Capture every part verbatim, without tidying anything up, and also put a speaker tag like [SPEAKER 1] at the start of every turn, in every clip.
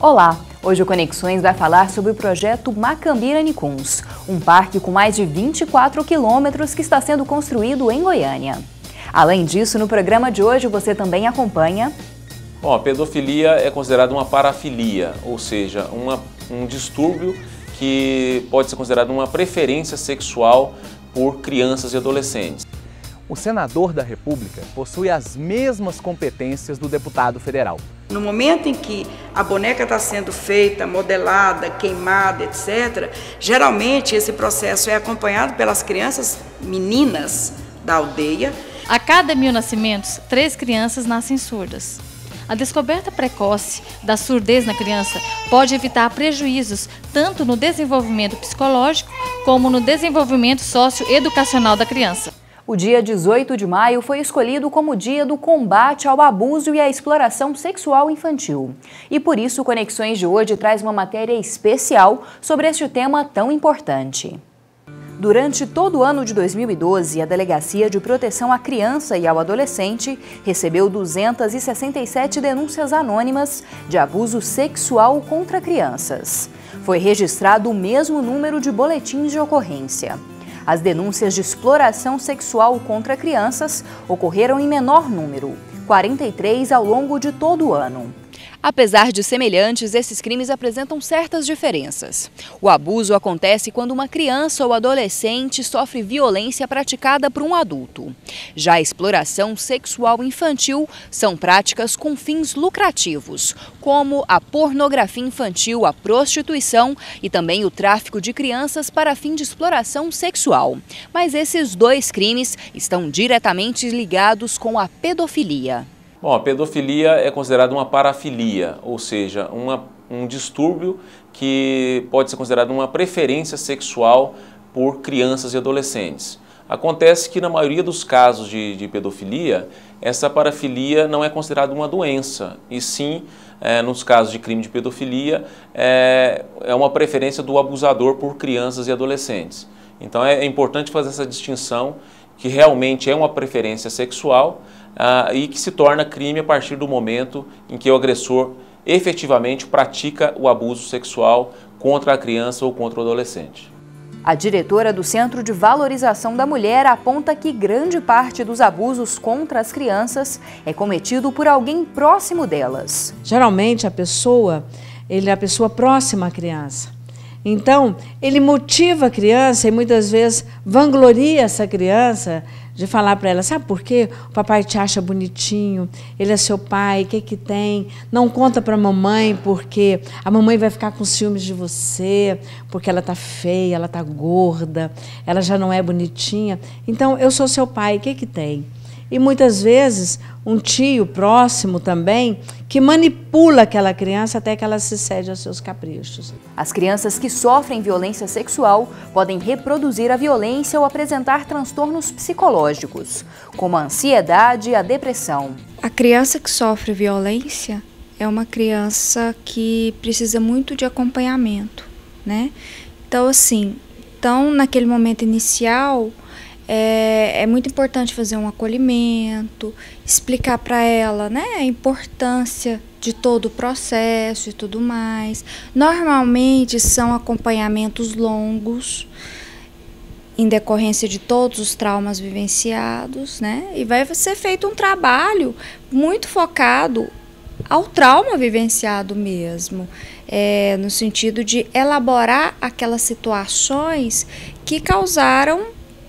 [SPEAKER 1] Olá! Hoje o Conexões vai falar sobre o projeto Macambira Nicuns, um parque com mais de vinte e quatro quilômetros que está sendo construído em Goiânia. Além disso, no programa de hoje você também acompanha...
[SPEAKER 2] Bom, a pedofilia é considerada uma parafilia, ou seja, uma, um distúrbio que pode ser considerado uma preferência sexual por crianças e adolescentes.
[SPEAKER 3] O senador da República possui as mesmas competências do deputado federal.
[SPEAKER 4] No momento em que a boneca está sendo feita, modelada, queimada, etcétera, geralmente esse processo é acompanhado pelas crianças meninas da aldeia.
[SPEAKER 5] A cada mil nascimentos, três crianças nascem surdas. A descoberta precoce da surdez na criança pode evitar prejuízos tanto no desenvolvimento psicológico como no desenvolvimento socioeducacional da criança.
[SPEAKER 1] O dia dezoito de maio foi escolhido como dia do combate ao abuso e à exploração sexual infantil. E por isso o Conexões de hoje traz uma matéria especial sobre este tema tão importante. Durante todo o ano de dois mil e doze, a Delegacia de Proteção à Criança e ao Adolescente recebeu duzentas e sessenta e sete denúncias anônimas de abuso sexual contra crianças. Foi registrado o mesmo número de boletins de ocorrência. As denúncias de exploração sexual contra crianças ocorreram em menor número, quarenta e três ao longo de todo o ano. Apesar de semelhantes, esses crimes apresentam certas diferenças. O abuso acontece quando uma criança ou adolescente sofre violência praticada por um adulto. Já a exploração sexual infantil são práticas com fins lucrativos, como a pornografia infantil, a prostituição e também o tráfico de crianças para fim de exploração sexual. Mas esses dois crimes estão diretamente ligados com a pedofilia.
[SPEAKER 2] Bom, a pedofilia é considerada uma parafilia, ou seja, uma, um distúrbio que pode ser considerado uma preferência sexual por crianças e adolescentes. Acontece que na maioria dos casos de, de pedofilia, essa parafilia não é considerada uma doença, e sim, é, nos casos de crime de pedofilia, é, é uma preferência do abusador por crianças e adolescentes. Então é, é importante fazer essa distinção, que realmente é uma preferência sexual ah, e que se torna crime a partir do momento em que o agressor efetivamente pratica o abuso sexual contra a criança ou contra o adolescente.
[SPEAKER 1] A diretora do Centro de Valorização da Mulher aponta que grande parte dos abusos contra as crianças é cometido por alguém próximo delas.
[SPEAKER 6] Geralmente a pessoa, ele é a pessoa próxima à criança. Então, ele motiva a criança e muitas vezes vangloria essa criança de falar para ela, sabe por quê? O papai te acha bonitinho, ele é seu pai, o que que tem? Não conta para a mamãe porque a mamãe vai ficar com ciúmes de você, porque ela está feia, ela está gorda, ela já não é bonitinha. Então, eu sou seu pai, o que que tem? E muitas vezes um tio próximo também que manipula aquela criança até que ela se cede aos seus caprichos.
[SPEAKER 1] As crianças que sofrem violência sexual podem reproduzir a violência ou apresentar transtornos psicológicos, como a ansiedade e a depressão.
[SPEAKER 7] A criança que sofre violência é uma criança que precisa muito de acompanhamento, né? Então, assim, então, naquele momento inicial, É, é muito importante fazer um acolhimento, explicar para ela, né, a importância de todo o processo e tudo mais. Normalmente são acompanhamentos longos, em decorrência de todos os traumas vivenciados, né, e vai ser feito um trabalho muito focado ao trauma vivenciado mesmo, é, no sentido de elaborar aquelas situações que causaram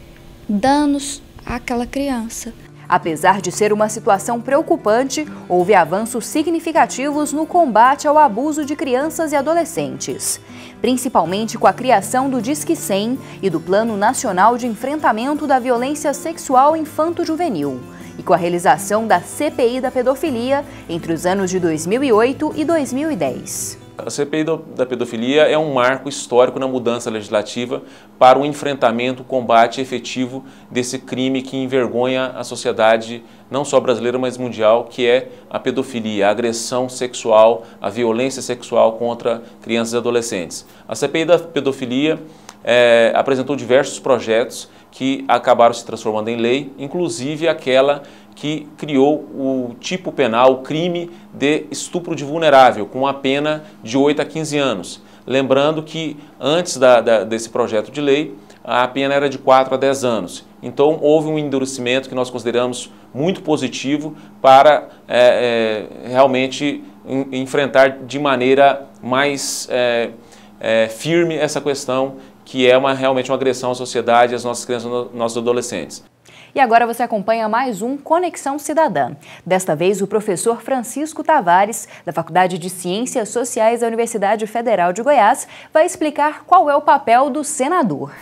[SPEAKER 7] danos àquela criança.
[SPEAKER 1] Apesar de ser uma situação preocupante, houve avanços significativos no combate ao abuso de crianças e adolescentes, principalmente com a criação do Disque cem e do Plano Nacional de Enfrentamento da Violência Sexual Infanto-Juvenil, e com a realização da C P I da pedofilia entre os anos de dois mil e oito e dois mil e dez.
[SPEAKER 2] A C P I da pedofilia é um marco histórico na mudança legislativa para o enfrentamento, o combate efetivo desse crime que envergonha a sociedade, não só brasileira, mas mundial, que é a pedofilia, a agressão sexual, a violência sexual contra crianças e adolescentes. A C P I da pedofilia é, apresentou diversos projetos que acabaram se transformando em lei, inclusive aquela que criou o tipo penal, o crime de estupro de vulnerável, com a pena de oito a quinze anos. Lembrando que antes da, da, desse projeto de lei, a pena era de quatro a dez anos. Então, houve um endurecimento que nós consideramos muito positivo para é, é, realmente em, enfrentar de maneira mais é, é, firme essa questão, que é uma, realmente uma agressão à sociedade e às nossas crianças e nossos adolescentes.
[SPEAKER 1] E agora você acompanha mais um Conexão Cidadã. Desta vez, o professor Francisco Tavares, da Faculdade de Ciências Sociais da Universidade Federal de Goiás, vai explicar qual é o papel do senador.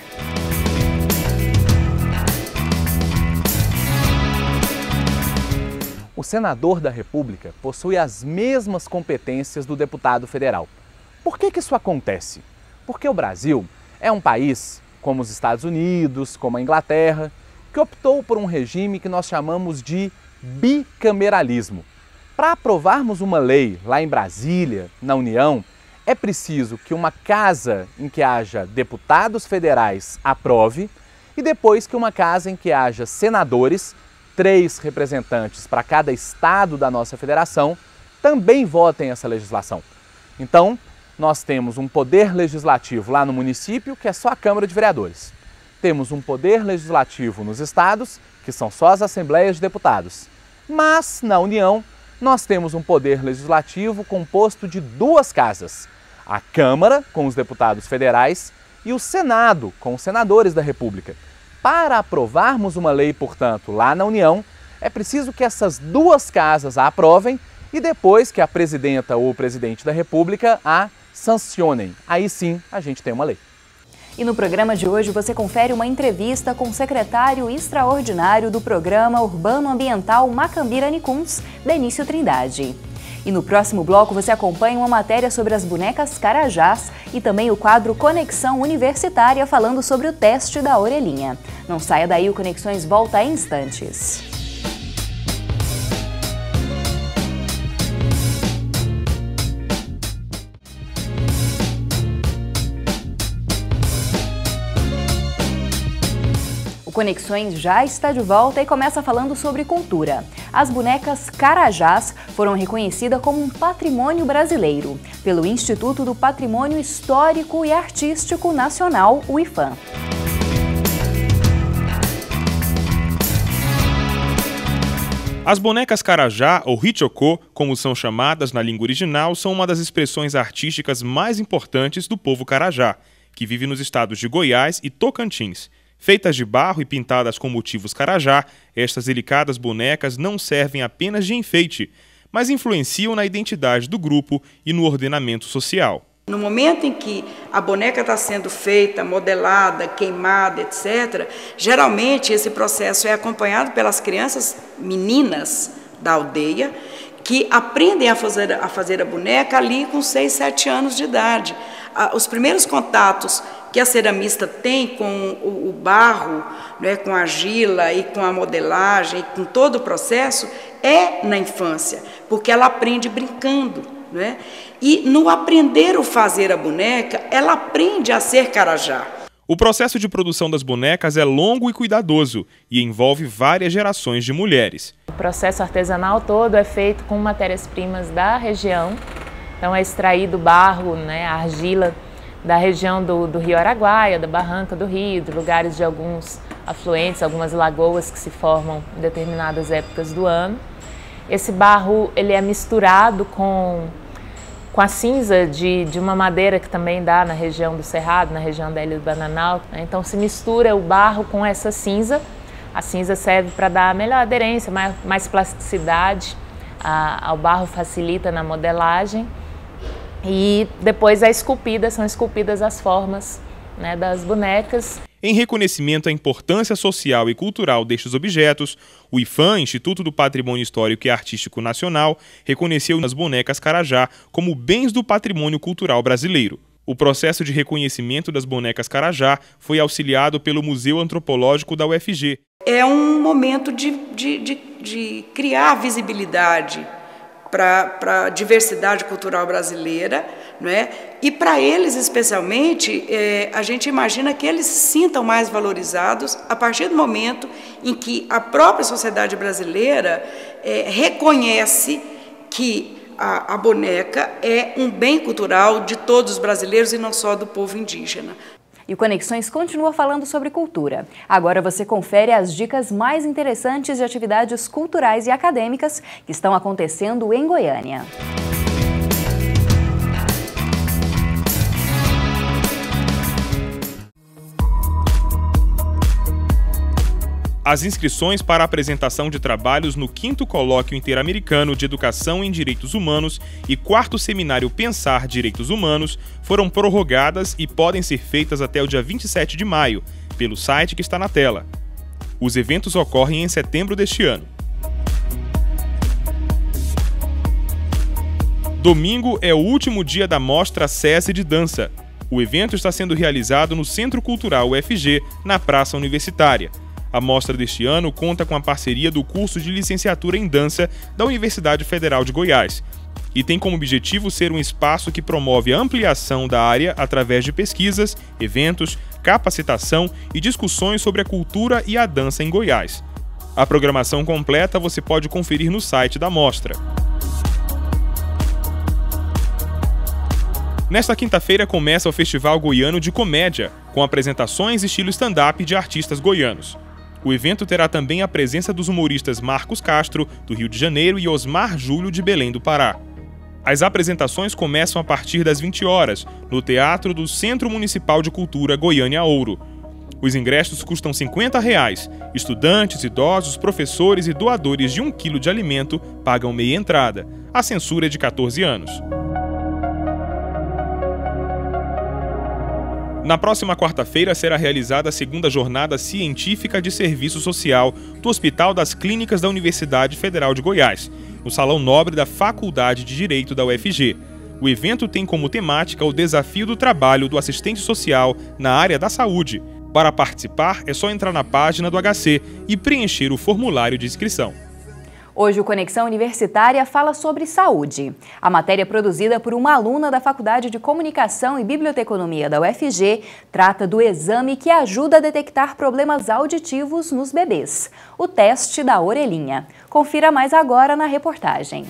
[SPEAKER 3] O senador da República possui as mesmas competências do deputado federal. Por que que isso acontece? Porque o Brasil é um país, como os Estados Unidos, como a Inglaterra, que optou por um regime que nós chamamos de bicameralismo. Para aprovarmos uma lei lá em Brasília, na União, é preciso que uma casa em que haja deputados federais aprove e depois que uma casa em que haja senadores, três representantes para cada estado da nossa federação, também votem essa legislação. Então, nós temos um poder legislativo lá no município, que é só a Câmara de Vereadores. Temos um poder legislativo nos estados, que são só as assembleias de deputados. Mas, na União, nós temos um poder legislativo composto de duas casas. A Câmara, com os deputados federais, e o Senado, com os senadores da República. Para aprovarmos uma lei, portanto, lá na União, é preciso que essas duas casas a aprovem e depois que a presidenta ou o presidente da República a sancionem. Aí sim, a gente tem uma lei.
[SPEAKER 1] E no programa de hoje você confere uma entrevista com o secretário extraordinário do Programa Urbano Ambiental Macambira-Nicuns, Benício Trindade. E no próximo bloco você acompanha uma matéria sobre as bonecas Carajás e também o quadro Conexão Universitária falando sobre o teste da orelhinha. Não saia daí, o Conexões volta em instantes. O Conexões já está de volta e começa falando sobre cultura. As bonecas Carajás foram reconhecidas como um patrimônio brasileiro pelo Instituto do Patrimônio Histórico e Artístico Nacional, o IPHAN.
[SPEAKER 8] As bonecas Carajá, ou Hichokô, como são chamadas na língua original, são uma das expressões artísticas mais importantes do povo Carajá, que vive nos estados de Goiás e Tocantins. Feitas de barro e pintadas com motivos Carajá, estas delicadas bonecas não servem apenas de enfeite, mas influenciam na identidade do grupo e no ordenamento social.
[SPEAKER 4] No momento em que a boneca está sendo feita, modelada, queimada, etcétera, geralmente esse processo é acompanhado pelas crianças meninas da aldeia, que aprendem a fazer, a fazer a boneca ali com seis, sete anos de idade. Os primeiros contatos que a ceramista tem com o, o barro, né, com a argila e com a modelagem, com todo o processo, é na infância, porque ela aprende brincando, né? E no aprender a fazer a boneca, ela aprende a ser Carajá.
[SPEAKER 8] O processo de produção das bonecas é longo e cuidadoso e envolve várias gerações de mulheres.
[SPEAKER 9] O processo artesanal todo é feito com matérias-primas da região, então é extraído barro, né, a argila da região do, do Rio Araguaia, da barranca do rio, de lugares de alguns afluentes, algumas lagoas que se formam em determinadas épocas do ano. Esse barro ele é misturado com, com a cinza de, de uma madeira que também dá na região do Cerrado, na região da Ilha do Bananal. Então se mistura o barro com essa cinza. A cinza serve para dar melhor aderência, mais, mais plasticidade. A, ao barro facilita na modelagem. E depois é esculpida, são esculpidas as formas, né, das bonecas.
[SPEAKER 8] Em reconhecimento à importância social e cultural destes objetos, o IPHAN, Instituto do Patrimônio Histórico e Artístico Nacional, reconheceu as bonecas Carajá como bens do patrimônio cultural brasileiro. O processo de reconhecimento das bonecas Carajá foi auxiliado pelo Museu Antropológico da U F G.
[SPEAKER 4] É um momento de, de, de, de criar visibilidade para a diversidade cultural brasileira, não é? E para eles, especialmente, é, a gente imagina que eles se sintam mais valorizados a partir do momento em que a própria sociedade brasileira é, reconhece que a, a boneca é um bem cultural de todos os brasileiros e não só do povo indígena.
[SPEAKER 1] E o Conexões continua falando sobre cultura. Agora você confere as dicas mais interessantes de atividades culturais e acadêmicas que estão acontecendo em Goiânia.
[SPEAKER 8] As inscrições para a apresentação de trabalhos no quinto Colóquio Interamericano de Educação em Direitos Humanos e quarto Seminário Pensar Direitos Humanos foram prorrogadas e podem ser feitas até o dia vinte e sete de maio, pelo site que está na tela. Os eventos ocorrem em setembro deste ano. Domingo é o último dia da Mostra SESI de Dança. O evento está sendo realizado no Centro Cultural U F G, na Praça Universitária. A mostra deste ano conta com a parceria do curso de licenciatura em dança da Universidade Federal de Goiás e tem como objetivo ser um espaço que promove a ampliação da área através de pesquisas, eventos, capacitação e discussões sobre a cultura e a dança em Goiás. A programação completa você pode conferir no site da mostra. Nesta quinta-feira começa o Festival Goiano de Comédia, com apresentações estilo stand-up de artistas goianos. O evento terá também a presença dos humoristas Marcos Castro, do Rio de Janeiro, e Osmar Júlio, de Belém do Pará. As apresentações começam a partir das vinte horas, no Teatro do Centro Municipal de Cultura Goiânia Ouro. Os ingressos custam cinquenta reais. Estudantes, idosos, professores e doadores de um quilo de alimento pagam meia entrada. A censura é de quatorze anos. Na próxima quarta-feira será realizada a segunda Jornada Científica de Serviço Social do Hospital das Clínicas da Universidade Federal de Goiás, no Salão Nobre da Faculdade de Direito da U F G. O evento tem como temática o desafio do trabalho do assistente social na área da saúde. Para participar, é só entrar na página do H C e preencher o formulário de inscrição.
[SPEAKER 1] Hoje o Conexão Universitária fala sobre saúde. A matéria produzida por uma aluna da Faculdade de Comunicação e Biblioteconomia da U F G trata do exame que ajuda a detectar problemas auditivos nos bebês, o teste da orelhinha. Confira mais agora na reportagem.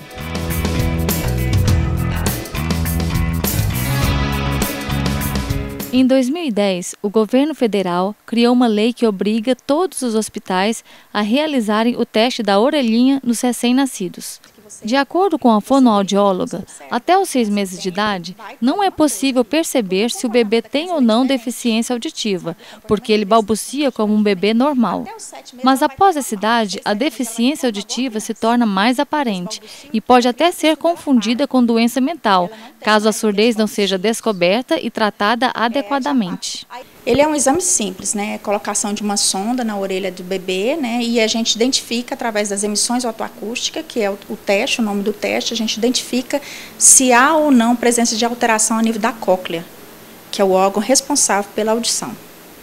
[SPEAKER 5] Em dois mil e dez, o governo federal criou uma lei que obriga todos os hospitais a realizarem o teste da orelhinha nos recém-nascidos. De acordo com a fonoaudióloga, até os seis meses de idade, não é possível perceber se o bebê tem ou não deficiência auditiva, porque ele balbucia como um bebê normal. Mas após essa idade, a deficiência auditiva se torna mais aparente e pode até ser confundida com doença mental, caso a surdez não seja descoberta e tratada adequadamente.
[SPEAKER 10] Ele é um exame simples, né? Colocação de uma sonda na orelha do bebê, né? E a gente identifica através das emissões otoacústicas, que é o, o teste, o nome do teste, a gente identifica se há ou não presença de alteração a nível da cóclea, que é o órgão responsável pela audição.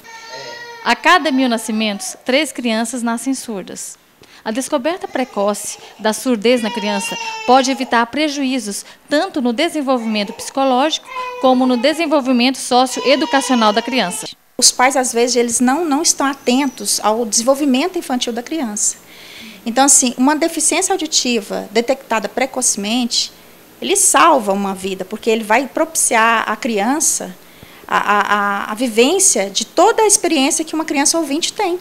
[SPEAKER 5] A cada mil nascimentos, três crianças nascem surdas. A descoberta precoce da surdez na criança pode evitar prejuízos tanto no desenvolvimento psicológico como no desenvolvimento socioeducacional da criança.
[SPEAKER 10] Os pais, às vezes, eles não, não estão atentos ao desenvolvimento infantil da criança. Então, assim, uma deficiência auditiva detectada precocemente, ele salva uma vida, porque ele vai propiciar à criança a, a, a vivência de toda a experiência que uma criança ouvinte tem.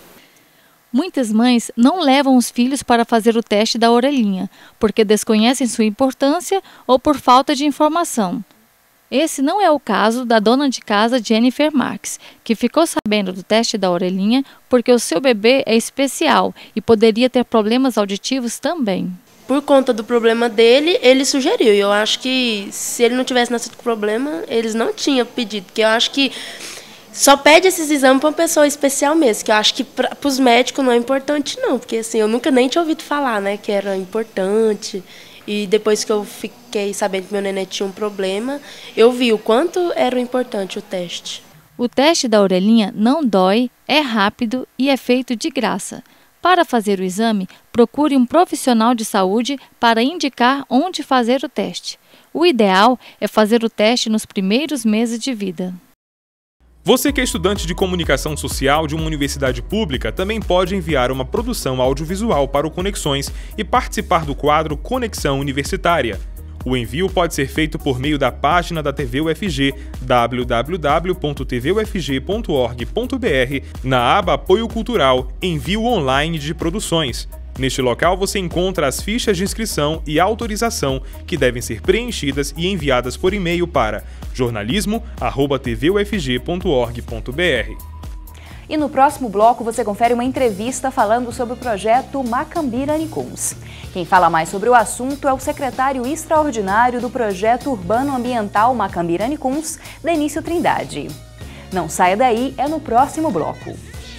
[SPEAKER 5] Muitas mães não levam os filhos para fazer o teste da orelhinha, porque desconhecem sua importância ou por falta de informação. Esse não é o caso da dona de casa Jennifer Marques, que ficou sabendo do teste da orelhinha porque o seu bebê é especial e poderia ter problemas auditivos também.
[SPEAKER 11] Por conta do problema dele, ele sugeriu. E eu acho que se ele não tivesse nascido com problema, eles não tinham pedido, porque eu acho que só pede esses exames para uma pessoa especial mesmo, que eu acho que para os médicos não é importante não, porque assim, eu nunca nem tinha ouvido falar, né, que era importante. E depois que eu fiquei sabendo que meu neném tinha um problema, eu vi o quanto era importante o teste.
[SPEAKER 5] O teste da orelhinha não dói, é rápido e é feito de graça. Para fazer o exame, procure um profissional de saúde para indicar onde fazer o teste. O ideal é fazer o teste nos primeiros meses de vida.
[SPEAKER 8] Você que é estudante de comunicação social de uma universidade pública também pode enviar uma produção audiovisual para o Conexões e participar do quadro Conexão Universitária. O envio pode ser feito por meio da página da T V U F G, w w w ponto t v u f g ponto org ponto b r, na aba Apoio Cultural, Envio Online de Produções. Neste local você encontra as fichas de inscrição e autorização que devem ser preenchidas e enviadas por e-mail para jornalismo arroba t v u f g ponto org ponto b r.
[SPEAKER 1] E no próximo bloco você confere uma entrevista falando sobre o projeto Macambira Anicuns. Quem fala mais sobre o assunto é o secretário extraordinário do projeto Urbano Ambiental Macambira Anicuns, Denício Trindade. Não saia daí, é no próximo bloco.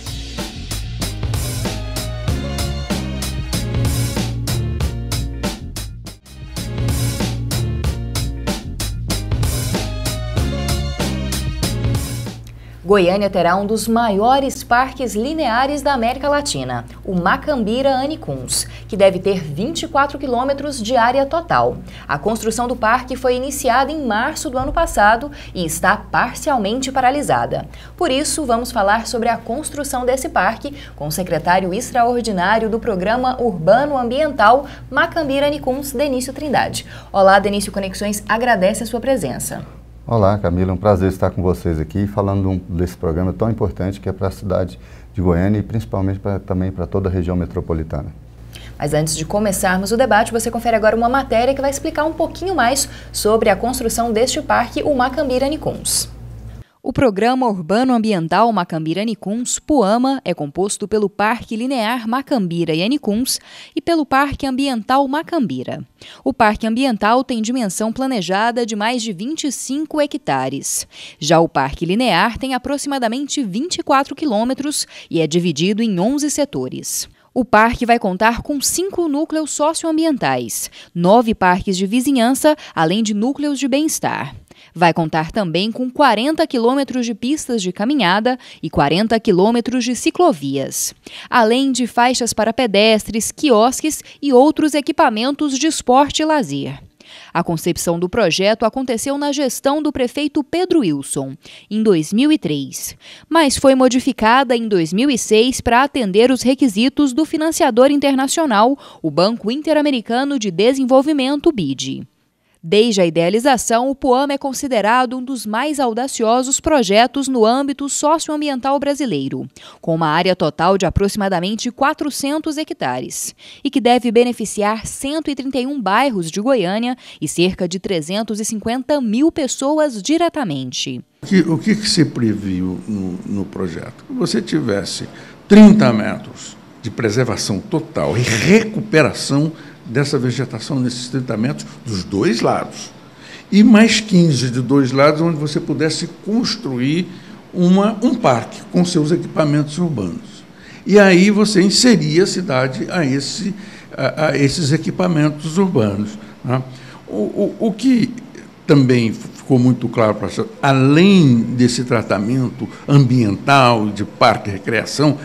[SPEAKER 1] Goiânia terá um dos maiores parques lineares da América Latina, o Macambira Anicuns, que deve ter vinte e quatro quilômetros de área total. A construção do parque foi iniciada em março do ano passado e está parcialmente paralisada. Por isso, vamos falar sobre a construção desse parque com o secretário extraordinário do Programa Urbano Ambiental Macambira Anicuns, Denício Trindade. Olá, Denício, Conexões agradece a sua presença.
[SPEAKER 12] Olá, Camila, é um prazer estar com vocês aqui falando um, desse programa tão importante que é para a cidade de Goiânia e principalmente pra, também para toda a região metropolitana.
[SPEAKER 1] Mas antes de começarmos o debate, você confere agora uma matéria que vai explicar um pouquinho mais sobre a construção deste parque, o Macambira Anicuns. O Programa Urbano Ambiental Macambira Anicuns, PUAMA, é composto pelo Parque Linear Macambira e Anicuns e pelo Parque Ambiental Macambira. O Parque Ambiental tem dimensão planejada de mais de vinte e cinco hectares. Já o Parque Linear tem aproximadamente vinte e quatro quilômetros e é dividido em onze setores. O parque vai contar com cinco núcleos socioambientais, nove parques de vizinhança, além de núcleos de bem-estar. Vai contar também com quarenta quilômetros de pistas de caminhada e quarenta quilômetros de ciclovias, além de faixas para pedestres, quiosques e outros equipamentos de esporte e lazer. A concepção do projeto aconteceu na gestão do prefeito Pedro Wilson, em dois mil e três, mas foi modificada em dois mil e seis para atender os requisitos do financiador internacional, o Banco Interamericano de Desenvolvimento, B I D. Desde a idealização, o PUAMA é considerado um dos mais audaciosos projetos no âmbito socioambiental brasileiro, com uma área total de aproximadamente quatrocentos hectares, e que deve beneficiar cento e trinta e um bairros de Goiânia e cerca de trezentas e cinquenta mil pessoas diretamente.
[SPEAKER 13] O que, o que se previu no, no projeto? Que você tivesse trinta metros de preservação total e recuperação dessa vegetação nesses trinta metros dos dois lados. E mais quinze de dois lados, onde você pudesse construir uma, um parque com seus equipamentos urbanos. E aí você inseria a cidade a, esse, a, a esses equipamentos urbanos. Né? O, o, o que também ficou muito claro para a além desse tratamento ambiental, de parque, recreação,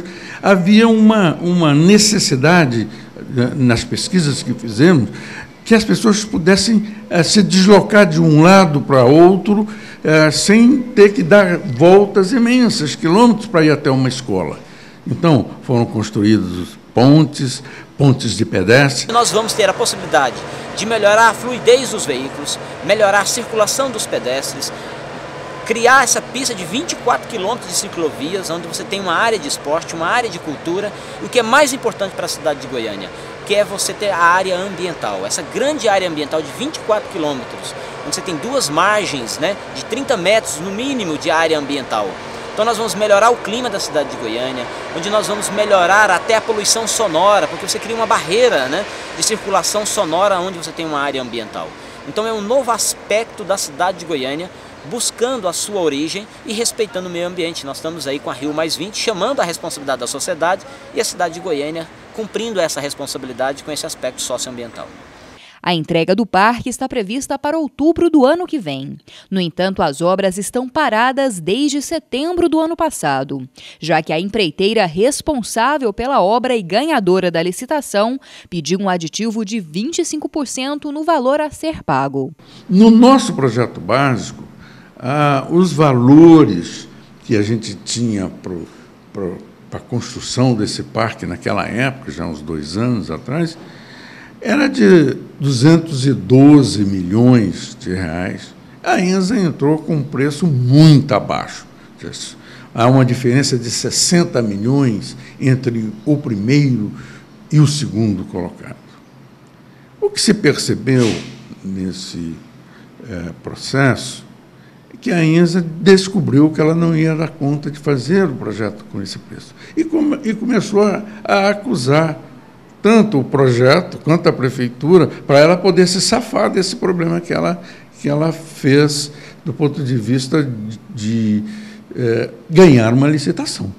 [SPEAKER 13] havia uma, uma necessidade nas pesquisas que fizemos, que as pessoas pudessem eh, se deslocar de um lado para outro, eh, sem ter que dar voltas imensas, quilômetros para ir até uma escola. Então, foram construídos pontes, pontes de pedestre.
[SPEAKER 14] Nós vamos ter a possibilidade de melhorar a fluidez dos veículos, melhorar a circulação dos pedestres, criar essa pista de vinte e quatro quilômetros de ciclovias, onde você tem uma área de esporte, uma área de cultura, e o que é mais importante para a cidade de Goiânia, que é você ter a área ambiental, essa grande área ambiental de vinte e quatro quilômetros, onde você tem duas margens, né, de trinta metros no mínimo de área ambiental. Então nós vamos melhorar o clima da cidade de Goiânia, onde nós vamos melhorar até a poluição sonora, porque você cria uma barreira, né, de circulação sonora onde você tem uma área ambiental. Então é um novo aspecto da cidade de Goiânia, buscando a sua origem e respeitando o meio ambiente. Nós estamos aí com a Rio mais vinte, chamando a responsabilidade da sociedade e a cidade de Goiânia cumprindo essa responsabilidade com esse aspecto socioambiental.
[SPEAKER 1] A entrega do parque está prevista para outubro do ano que vem. No entanto, as obras estão paradas desde setembro do ano passado, já que a empreiteira responsável pela obra e ganhadora da licitação pediu um aditivo de vinte e cinco por cento no valor a ser pago.
[SPEAKER 13] No nosso projeto básico, ah, os valores que a gente tinha para a construção desse parque naquela época, já há uns dois anos atrás, era de duzentos e doze milhões de reais. A ENSA entrou com um preço muito abaixo disso. Há uma diferença de sessenta milhões entre o primeiro e o segundo colocado. O que se percebeu nesse é, processo é que a ENSA descobriu que ela não ia dar conta de fazer o projeto com esse preço. E, come, e começou a, a acusar tanto o projeto quanto a prefeitura, para ela poder se safar desse problema que ela, que ela fez do ponto de vista de, de é, ganhar uma licitação.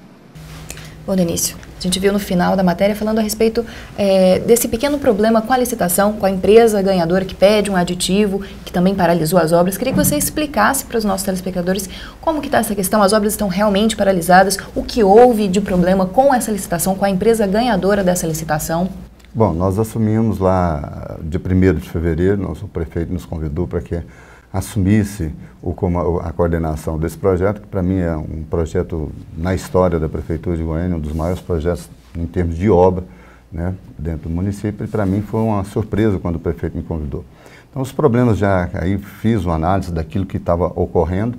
[SPEAKER 1] Bom, Denício, a gente viu no final da matéria falando a respeito é, desse pequeno problema com a licitação, com a empresa ganhadora que pede um aditivo, que também paralisou as obras. Queria que você explicasse para os nossos telespectadores como que está essa questão, as obras estão realmente paralisadas, o que houve de problema com essa licitação, com a empresa ganhadora dessa licitação?
[SPEAKER 12] Bom, nós assumimos lá, dia primeiro de fevereiro, nosso prefeito nos convidou para que assumisse o, a coordenação desse projeto, que para mim é um projeto na história da Prefeitura de Goiânia, um dos maiores projetos em termos de obra, né, dentro do município, e para mim foi uma surpresa quando o prefeito me convidou. Então, os problemas já, aí fiz uma análise daquilo que estava ocorrendo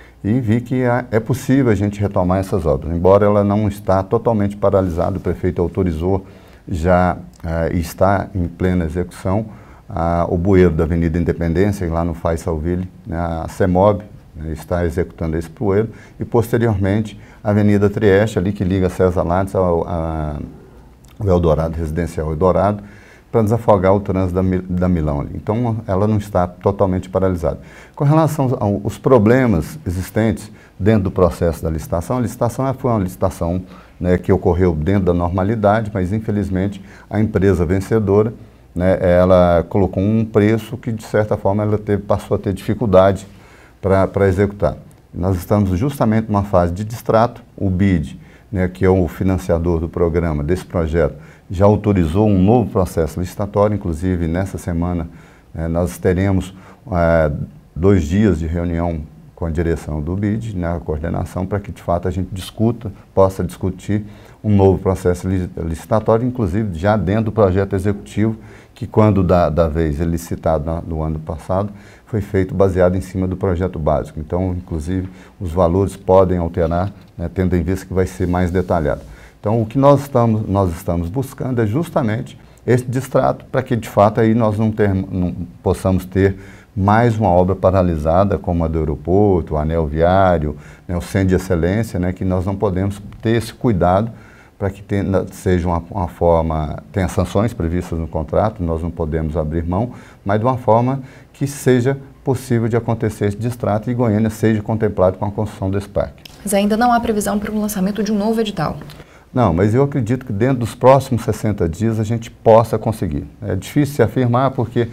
[SPEAKER 12] e vi que é possível a gente retomar essas obras, embora ela não está totalmente paralisada, o prefeito autorizou, já uh, está em plena execução, Uh, o bueiro da Avenida Independência, lá no Faisalville, né, a CEMOB, né, está executando esse bueiro, e posteriormente a Avenida Trieste, ali que liga César Lattes ao, ao Eldorado, Residencial Eldorado, para desafogar o trânsito da, da Milão ali. Então, ela não está totalmente paralisada. Com relação aos problemas existentes dentro do processo da licitação, a licitação foi uma licitação, né, que ocorreu dentro da normalidade, mas infelizmente a empresa vencedora, né, ela colocou um preço que, de certa forma, ela teve, passou a ter dificuldade para executar. Nós estamos justamente numa fase de distrato. O B I D, né, que é o financiador do programa, desse projeto, já autorizou um novo processo licitatório. Inclusive, nessa semana, né, nós teremos é, dois dias de reunião com a direção do B I D, né, a coordenação, para que, de fato, a gente discuta, possa discutir um novo processo licitatório, inclusive já dentro do projeto executivo, que quando da, da vez ele licitado na, no ano passado, foi feito baseado em cima do projeto básico. Então, inclusive, os valores podem alterar, né, tendo em vista que vai ser mais detalhado. Então, o que nós estamos, nós estamos buscando é justamente esse distrato, para que, de fato, aí nós não, ter, não possamos ter mais uma obra paralisada, como a do aeroporto, o anel viário, né, o centro de excelência, né, que nós não podemos ter esse cuidado para que tenha, seja uma, uma forma, tenha sanções previstas no contrato, nós não podemos abrir mão, mas de uma forma que seja possível de acontecer esse distrato e Goiânia seja contemplado com a construção desse parque.
[SPEAKER 1] Mas ainda não há previsão para o lançamento de um novo edital?
[SPEAKER 12] Não, mas eu acredito que dentro dos próximos sessenta dias a gente possa conseguir. É difícil se afirmar porque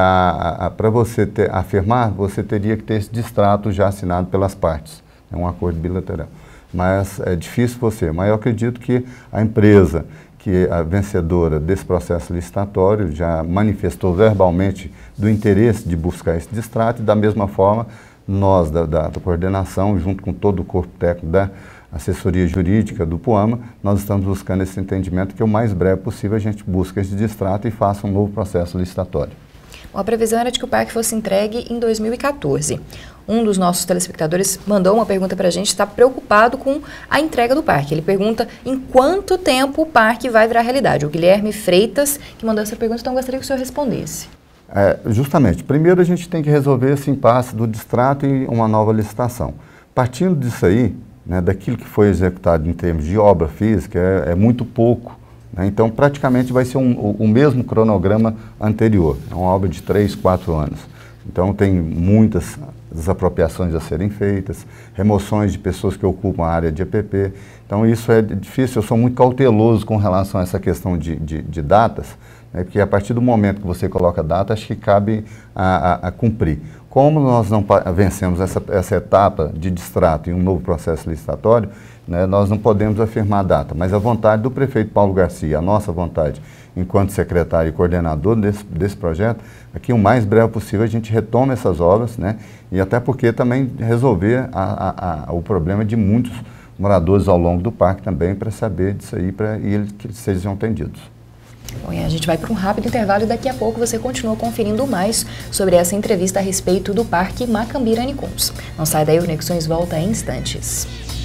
[SPEAKER 12] para você ter, afirmar, você teria que ter esse distrato já assinado pelas partes. É um acordo bilateral. Mas é difícil você. Mas eu acredito que a empresa, que é a vencedora desse processo licitatório, já manifestou verbalmente do interesse de buscar esse distrato e, da mesma forma, nós da, da, da coordenação, junto com todo o corpo técnico da assessoria jurídica do PUAMA, nós estamos buscando esse entendimento que o mais breve possível a gente busque esse distrato e faça um novo processo licitatório.
[SPEAKER 1] Bom, a previsão era de que o parque fosse entregue em dois mil e quatorze. Um dos nossos telespectadores mandou uma pergunta para a gente, está preocupado com a entrega do parque. Ele pergunta em quanto tempo o parque vai virar realidade. O Guilherme Freitas que mandou essa pergunta, então gostaria que o senhor respondesse.
[SPEAKER 12] É, justamente, primeiro a gente tem que resolver esse impasse do distrato e uma nova licitação. Partindo disso aí, né, daquilo que foi executado em termos de obra física, é, é muito pouco. Né, então, praticamente vai ser um, o, o mesmo cronograma anterior. É uma obra de três, quatro anos. Então, tem muitas desapropriações a serem feitas, remoções de pessoas que ocupam a área de E P P. Então, isso é difícil. Eu sou muito cauteloso com relação a essa questão de, de, de datas, né, porque a partir do momento que você coloca a data, acho que cabe a, a, a cumprir. Como nós não vencemos essa, essa etapa de distrato em um novo processo licitatório, né, nós não podemos afirmar a data, mas a vontade do prefeito Paulo Garcia, a nossa vontade, enquanto secretário e coordenador desse, desse projeto, é que o mais breve possível a gente retome essas obras, né, e até porque também resolver a, a, a, o problema de muitos moradores ao longo do parque também, para saber disso aí, para eles que sejam atendidos.
[SPEAKER 1] Bom, e a gente vai para um rápido intervalo e daqui a pouco você continua conferindo mais sobre essa entrevista a respeito do Parque Macambira Nicuns. Não sai daí, o Conexões volta em instantes.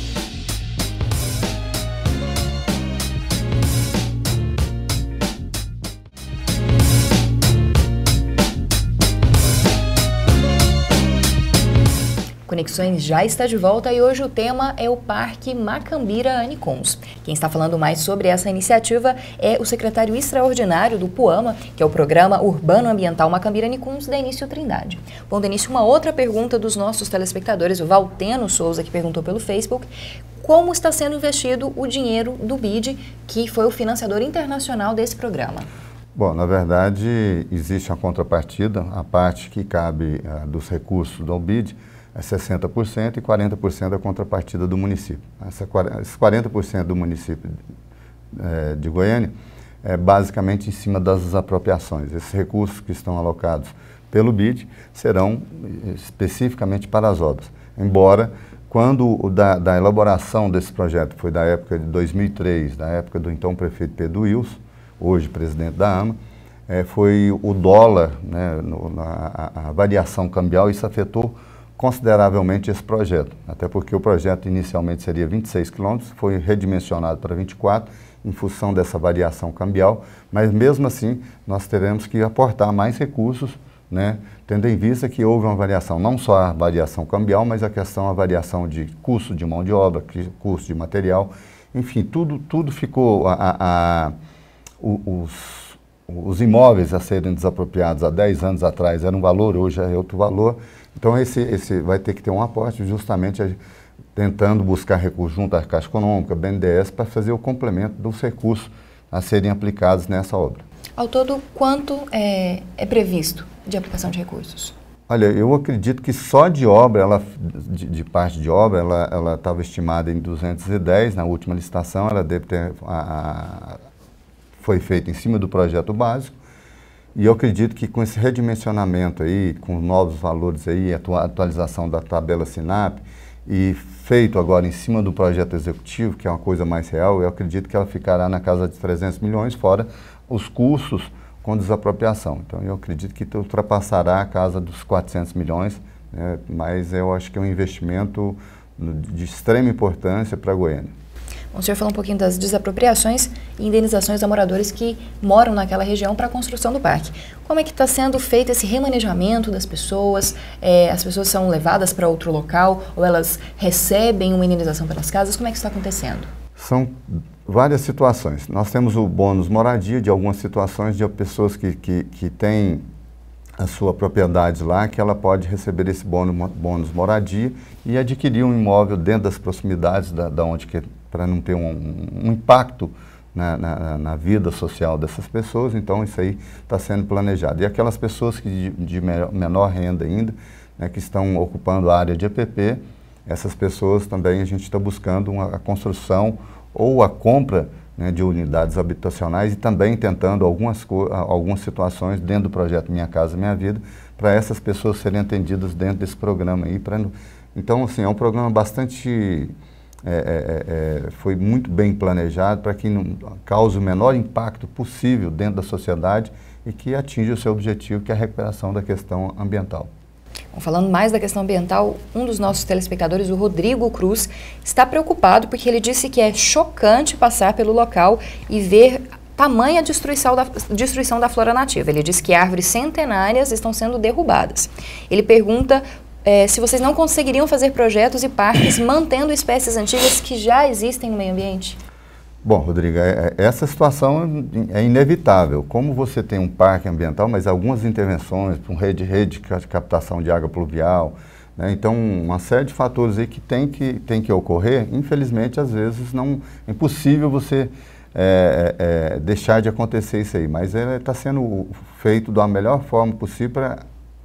[SPEAKER 1] Conexões já está de volta e hoje o tema é o Parque Macambira Nicuns. Quem está falando mais sobre essa iniciativa é o secretário extraordinário do PUAMA, que é o Programa Urbano Ambiental Macambira Nicuns, Denício Trindade. Bom, Denício, uma outra pergunta dos nossos telespectadores, o Valteno Souza, que perguntou pelo Facebook, como está sendo investido o dinheiro do B I D, que foi o financiador internacional desse programa?
[SPEAKER 12] Bom, na verdade, existe uma contrapartida, a parte que cabe uh, dos recursos do B I D, é sessenta por cento e quarenta por cento da contrapartida do município. Essa, esses quarenta por cento do município é, de Goiânia é basicamente em cima das apropriações. Esses recursos que estão alocados pelo B I D serão especificamente para as obras. Embora, quando o da, da elaboração desse projeto foi da época de dois mil e três, da época do então prefeito Pedro Wilson, hoje presidente da AMA, é, foi o dólar, né, no, na, a, a variação cambial, isso afetou consideravelmente esse projeto, até porque o projeto inicialmente seria vinte e seis quilômetros, foi redimensionado para vinte e quatro em função dessa variação cambial, mas mesmo assim nós teremos que aportar mais recursos, né, tendo em vista que houve uma variação, não só a variação cambial, mas a questão, a variação de custo de mão de obra, custo de material, enfim, tudo, tudo ficou, a, a, a, os, os imóveis a serem desapropriados há dez anos atrás era um valor, hoje é outro valor. Então, esse, esse vai ter que ter um aporte justamente a, tentando buscar recursos junto à Caixa Econômica, B N D E S, para fazer o complemento dos recursos a serem aplicados nessa obra.
[SPEAKER 1] Ao todo, quanto é, é previsto de aplicação de recursos?
[SPEAKER 12] Olha, eu acredito que só de obra, ela, de, de parte de obra, ela estava estimada em duzentos e dez, na última licitação, ela deve ter, a, a, foi feita em cima do projeto básico. E eu acredito que com esse redimensionamento aí, com novos valores aí, a atualização da tabela SINAP e feito agora em cima do projeto executivo, que é uma coisa mais real, eu acredito que ela ficará na casa de trezentos milhões, fora os custos com desapropriação. Então eu acredito que ultrapassará a casa dos quatrocentos milhões, né, mas eu acho que é um investimento de extrema importância para Goiânia.
[SPEAKER 1] O senhor falou um pouquinho das desapropriações e indenizações a moradores que moram naquela região para a construção do parque. Como é que está sendo feito esse remanejamento das pessoas? É, as pessoas são levadas para outro local ou elas recebem uma indenização pelas casas? Como é que isso está acontecendo?
[SPEAKER 12] São várias situações. Nós temos o bônus moradia, de algumas situações de pessoas que, que, que têm a sua propriedade lá, que ela pode receber esse bônus, bônus moradia e adquirir um imóvel dentro das proximidades da, da onde que para não ter um, um impacto na, na, na vida social dessas pessoas, então isso aí está sendo planejado. E aquelas pessoas que de, de menor renda ainda, né, que estão ocupando a área de E P P, essas pessoas também a gente está buscando uma, a construção ou a compra, né, de unidades habitacionais e também tentando algumas, algumas situações dentro do projeto Minha Casa Minha Vida, para essas pessoas serem atendidas dentro desse programa aí. Pra, então, assim, é um programa bastante... É, é, é, foi muito bem planejado para que não cause o menor impacto possível dentro da sociedade e que atinja o seu objetivo, que é a recuperação da questão ambiental.
[SPEAKER 1] Bom, falando mais da questão ambiental, um dos nossos telespectadores, o Rodrigo Cruz, está preocupado porque ele disse que é chocante passar pelo local e ver tamanha destruição da, destruição da flora nativa. Ele disse que árvores centenárias estão sendo derrubadas. Ele pergunta É, se vocês não conseguiriam fazer projetos e parques mantendo espécies antigas que já existem no meio ambiente?
[SPEAKER 12] Bom, Rodrigo, é, é, essa situação é inevitável. Como você tem um parque ambiental, mas algumas intervenções, um rede, rede de captação de água pluvial, né, então uma série de fatores aí que tem que, tem que ocorrer, infelizmente, às vezes não é impossível você é, é, deixar de acontecer isso aí. Mas ele está sendo feito da melhor forma possível para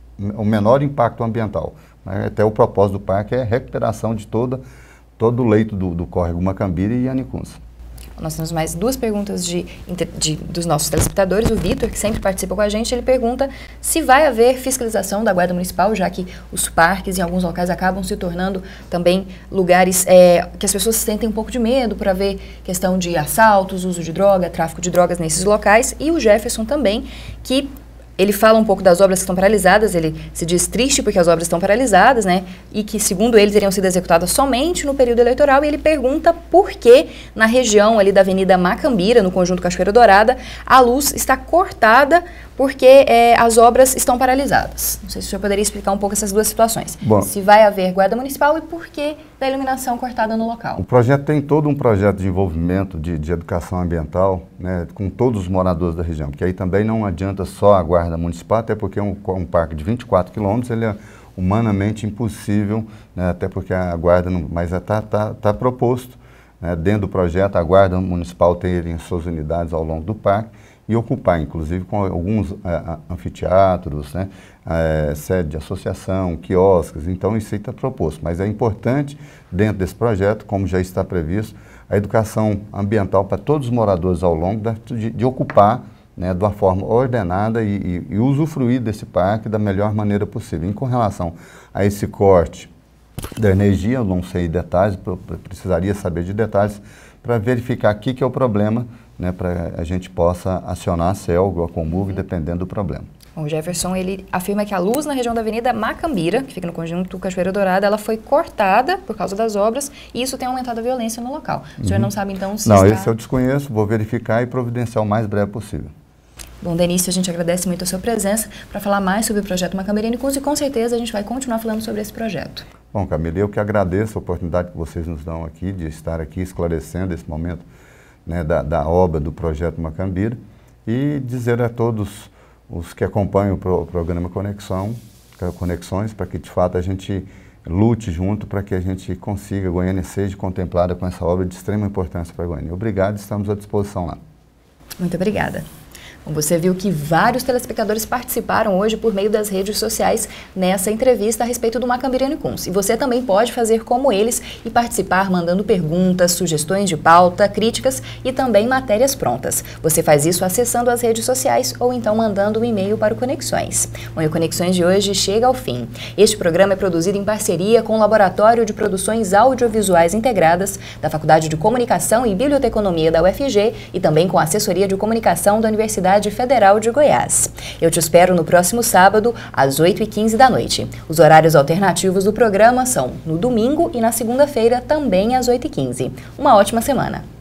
[SPEAKER 12] o menor impacto ambiental. Até o propósito do parque é a recuperação de toda, todo o leito do, do córrego Macambira e Anicunça.
[SPEAKER 1] Nós temos mais duas perguntas de, de, dos nossos telespectadores. O Vitor, que sempre participa com a gente, ele pergunta se vai haver fiscalização da Guarda Municipal, já que os parques em alguns locais acabam se tornando também lugares é, que as pessoas sentem um pouco de medo por haver questão de assaltos, uso de droga, tráfico de drogas nesses locais. E o Jefferson também, que ele fala um pouco das obras que estão paralisadas, ele se diz triste porque as obras estão paralisadas, né? E que, segundo ele, teriam sido executadas somente no período eleitoral. E ele pergunta por que, na região ali da Avenida Macambira, no conjunto Cachoeira Dourada, a luz está cortada porque é, as obras estão paralisadas. Não sei se o senhor poderia explicar um pouco essas duas situações. Bom, se vai haver guarda municipal e por que da iluminação cortada no local.
[SPEAKER 12] O projeto tem todo um projeto de envolvimento de, de educação ambiental, né, com todos os moradores da região, porque aí também não adianta só a guarda municipal, até porque um, um parque de vinte e quatro quilômetros, ele é humanamente impossível, né, até porque a guarda, não, mas está tá, tá proposto, né, dentro do projeto, a guarda municipal terem suas unidades ao longo do parque, e ocupar, inclusive, com alguns é, anfiteatros, né, é, sede de associação, quiosques, então isso aí está proposto. Mas é importante, dentro desse projeto, como já está previsto, a educação ambiental para todos os moradores ao longo, da, de, de ocupar, né, de uma forma ordenada e, e, e usufruir desse parque da melhor maneira possível. E com relação a esse corte da energia, eu não sei detalhes, precisaria saber de detalhes para verificar aqui que é o problema, né, para a gente possa acionar a CELG ou a Comurg, dependendo do problema.
[SPEAKER 1] O Jefferson, ele afirma que a luz na região da Avenida Macambira, que fica no conjunto Cachoeira Dourada, ela foi cortada por causa das obras e isso tem aumentado a violência no local. O senhor uhum. não sabe, então, se
[SPEAKER 12] Não,
[SPEAKER 1] está...
[SPEAKER 12] esse eu desconheço, vou verificar e providenciar o mais breve possível.
[SPEAKER 1] Bom, Denício, a gente agradece muito a sua presença para falar mais sobre o projeto Macambira e Anicunça e com certeza a gente vai continuar falando sobre esse projeto.
[SPEAKER 12] Bom, Camila, eu que agradeço a oportunidade que vocês nos dão aqui de estar aqui esclarecendo esse momento, né, da, da obra do projeto Macambira e dizer a todos os que acompanham o, pro, o programa Conexão, Conexões, para que de fato a gente lute junto para que a gente consiga, Goiânia seja contemplada com essa obra de extrema importância para Goiânia. Obrigado, estamos à disposição lá.
[SPEAKER 1] Muito obrigada. Você viu que vários telespectadores participaram hoje por meio das redes sociais nessa entrevista a respeito do Macambira e Anicunça. E você também pode fazer como eles e participar mandando perguntas, sugestões de pauta, críticas e também matérias prontas. Você faz isso acessando as redes sociais ou então mandando um e-mail para o Conexões. Bom, e o Conexões de hoje chega ao fim. Este programa é produzido em parceria com o Laboratório de Produções Audiovisuais Integradas da Faculdade de Comunicação e Biblioteconomia da U F G e também com a Assessoria de Comunicação da Universidade Federal de Goiás. Eu te espero no próximo sábado, às oito e quinze da noite. Os horários alternativos do programa são no domingo e na segunda-feira, também às oito e quinze. Uma ótima semana!